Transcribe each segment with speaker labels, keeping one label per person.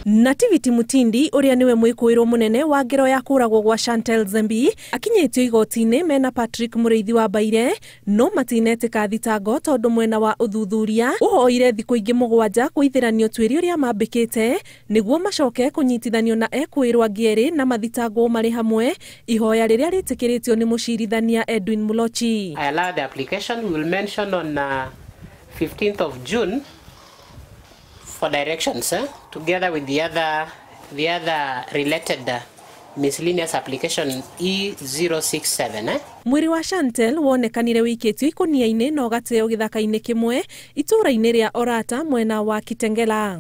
Speaker 1: Nativity Mutindi uria niwe mwikuirwo munene wa ngero ya kuragwo gwa Shantel Nzembi akinyitio igoti-ini mena Patrick Mureithi wa Baire no matinetika thitango tondu mwena wa uthuthuria uhoire thiku ingi 7 kuithiranio twiri uria mambikite niguo macoke kunyitithanio na ekwirwa ngieri na mathitango mari hamwe ihoya riria ritikiritio ni mucirithania Edwin Mulochi.
Speaker 2: I allow the application. We will mention on 15th of June for directions, together with the other related miscellaneous application E067.
Speaker 1: Mwiri wa Shantel wonekanire wikitio ikonia-ini no gateo githaka-ini kimwe itura-ini ria Orata mwena wa Kitengela.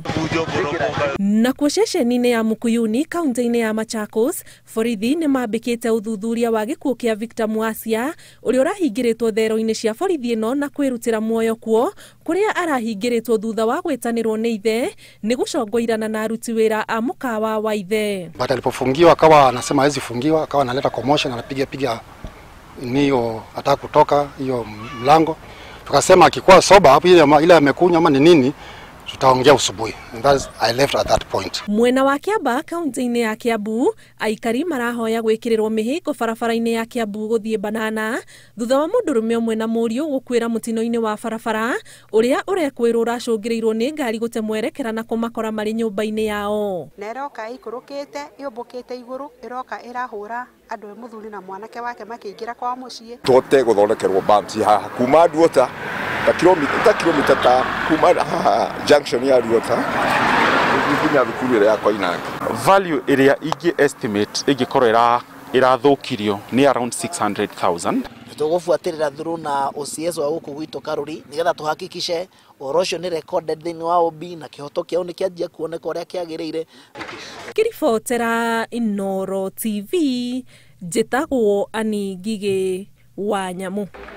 Speaker 1: Na kwa ceceni-ini ya Mukuyuni kaunti-ini ya Machakos, borithi ni mambikite uthuthuria wa gikuo kia Victor Muacia uria urahingiritwo thero-ini cia borithi ino na kwirutira muoyo kuo kuria arahingiritwo thutha wa gwitanirwo ni ithe ni gucongoirana na aruti wira a mukawa wa ithe.
Speaker 3: Baada alipofungiwa akawa anasema hawezi fungiwa, akawa analeta commotion, anapiga niyo ataka kutoka hiyo mlango. Tukasema akikuwa soba hapo ile amekunywa ama ni nini tutaongea usubuhi. And that's I left at that point.
Speaker 1: Mwena wa Kiamba kaunti-ini ya Kiambu aikari marahoya gwikirirwo mihingo barabara-ini ya Kiambu guthie Banana thutha wa mundurume umwe na muriu gukwira mutino-ini wa barabara uria urekwirwo uracungirirwo ni ngari gutemwerekera na kumakora mari nyumba-ini yao.
Speaker 4: Neroka ikurukite iumbukite iguru iroka irahura andu muthuri na mwanake wake makiingira kwa mucii
Speaker 5: tote guthondekerwo bumps haha kuma Duota ta kilomita ta kuma junction ya Duota nginya thukuru ya Koinange.
Speaker 6: Value area igi estimate igikorera irathukirio ni around 600,000.
Speaker 7: Tugufuatirira through na OCS wa guku gwito Karuri nigetha tuhakikishe orosho ni recorded thini wa OB na kihoto kiao ni kianjia kuoneka uria kiagirire.
Speaker 1: Kiribotera Inoro TV njitagwo Ani Ngigi wa Nyamu.